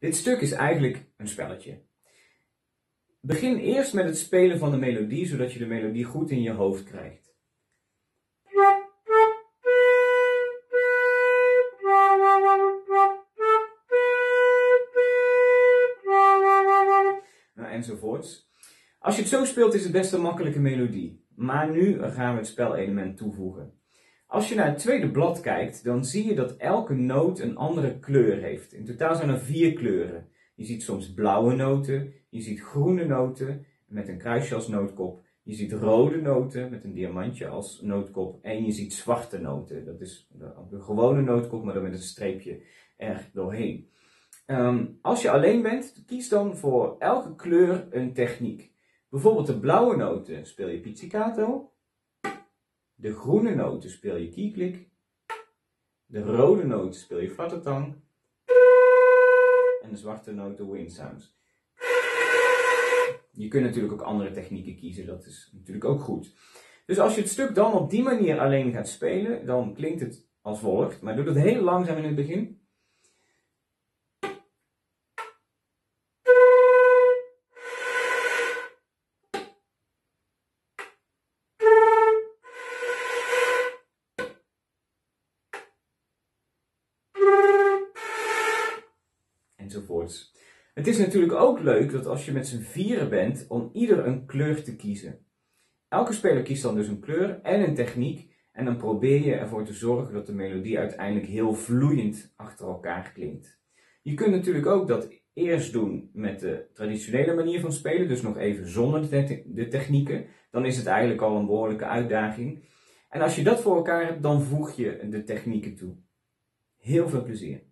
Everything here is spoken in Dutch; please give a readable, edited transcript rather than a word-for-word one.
Dit stuk is eigenlijk een spelletje. Begin eerst met het spelen van de melodie, zodat je de melodie goed in je hoofd krijgt. Enzovoorts. Als je het zo speelt is het best een makkelijke melodie. Maar nu gaan we het spelelement toevoegen. Als je naar het tweede blad kijkt, dan zie je dat elke noot een andere kleur heeft. In totaal zijn er 4 kleuren. Je ziet soms blauwe noten, je ziet groene noten met een kruisje als nootkop. Je ziet rode noten met een diamantje als nootkop. En je ziet zwarte noten. Dat is de gewone nootkop, maar dan met een streepje er doorheen. Als je alleen bent, kies dan voor elke kleur een techniek. Bijvoorbeeld de blauwe noten speel je pizzicato. De groene noten speel je kieklik. De rode noten speel je flattertang. En de zwarte noten wind sounds. Je kunt natuurlijk ook andere technieken kiezen, dat is natuurlijk ook goed. Dus als je het stuk dan op die manier alleen gaat spelen, dan klinkt het als volgt. Maar doe dat heel langzaam in het begin. Enzovoorts. Het is natuurlijk ook leuk dat als je met z'n vieren bent, om ieder een kleur te kiezen. Elke speler kiest dan dus een kleur en een techniek en dan probeer je ervoor te zorgen dat de melodie uiteindelijk heel vloeiend achter elkaar klinkt. Je kunt natuurlijk ook dat eerst doen met de traditionele manier van spelen, dus nog even zonder de technieken. Dan is het eigenlijk al een behoorlijke uitdaging. En als je dat voor elkaar hebt, dan voeg je de technieken toe. Heel veel plezier!